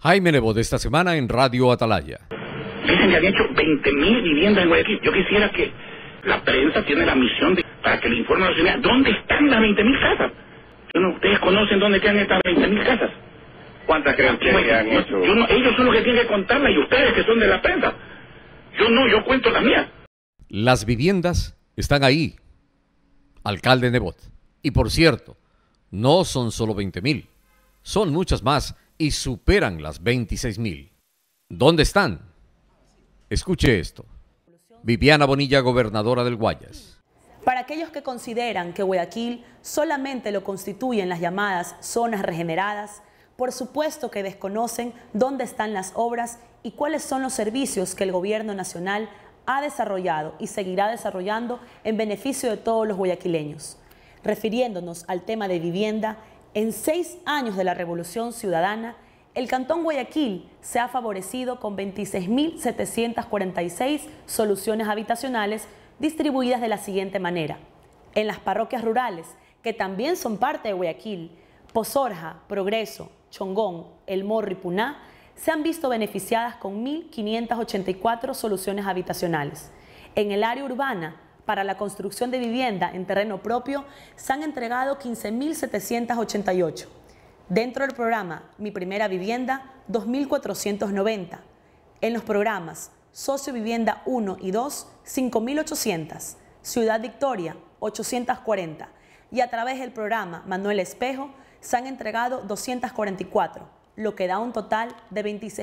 Jaime Nebot esta semana en Radio Atalaya. Dicen que han hecho 20.000 viviendas en Guayaquil. Yo quisiera que la prensa tiene la misión para que le informe a la ciudadanía dónde están las 20.000 casas. ¿Ustedes conocen dónde quedan estas 20.000 casas? ¿Cuántas creen que han hecho? Ellos son los que tienen que contarlas y ustedes que son de la prensa. Yo no, yo cuento las mías. Las viviendas están ahí, alcalde Nebot. Y por cierto, no son solo 20.000, son muchas más y superan las 26.000. ¿Dónde están? Escuche esto. Viviana Bonilla, gobernadora del Guayas. Para aquellos que consideran que Guayaquil solamente lo constituyen las llamadas zonas regeneradas, por supuesto que desconocen dónde están las obras y cuáles son los servicios que el gobierno nacional ha desarrollado y seguirá desarrollando en beneficio de todos los guayaquileños. Refiriéndonos al tema de vivienda, en 6 años de la Revolución Ciudadana, el Cantón Guayaquil se ha favorecido con 26.746 soluciones habitacionales distribuidas de la siguiente manera. En las parroquias rurales, que también son parte de Guayaquil, Pozorja, Progreso, Chongón, El Morro y Puná, se han visto beneficiadas con 1.584 soluciones habitacionales. En el área urbana, para la construcción de vivienda en terreno propio, se han entregado 15.788. Dentro del programa Mi Primera Vivienda, 2.490. En los programas Socio Vivienda 1 y 2, 5.800. Ciudad Victoria, 840. Y a través del programa Manuel Espejo, se han entregado 244, lo que da un total de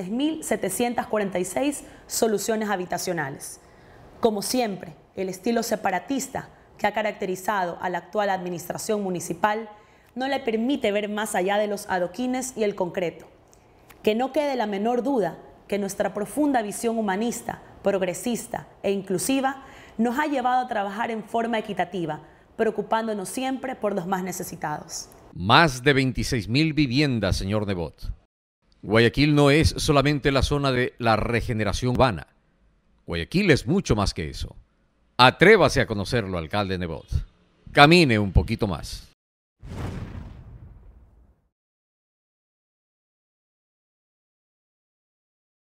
26.746 soluciones habitacionales. Como siempre, el estilo separatista que ha caracterizado a la actual administración municipal no le permite ver más allá de los adoquines y el concreto. Que no quede la menor duda que nuestra profunda visión humanista, progresista e inclusiva nos ha llevado a trabajar en forma equitativa, preocupándonos siempre por los más necesitados. Más de 26.000 viviendas, señor Nebot. Guayaquil no es solamente la zona de la regeneración urbana. Guayaquil es mucho más que eso. Atrévase a conocerlo, alcalde Nebot. Camine un poquito más.